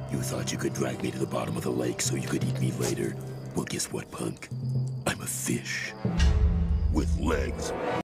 You thought you could drag me to the bottom of the lake so you could eat me later? Well, guess what, punk? I'm a fish. With legs.